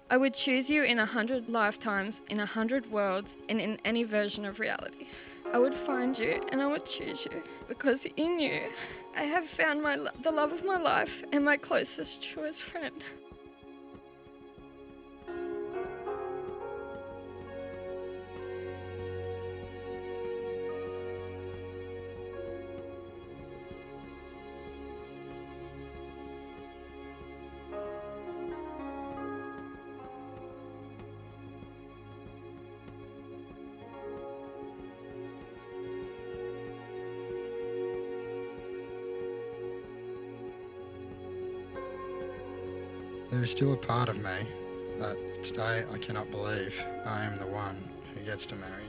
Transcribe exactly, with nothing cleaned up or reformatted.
I would choose you in a hundred lifetimes, in a hundred worlds, and in any version of reality. I would find you and I would choose you, because in you, I have found my lo- the love of my life and my closest, truest friend. There is still a part of me that today I cannot believe I am the one who gets to marry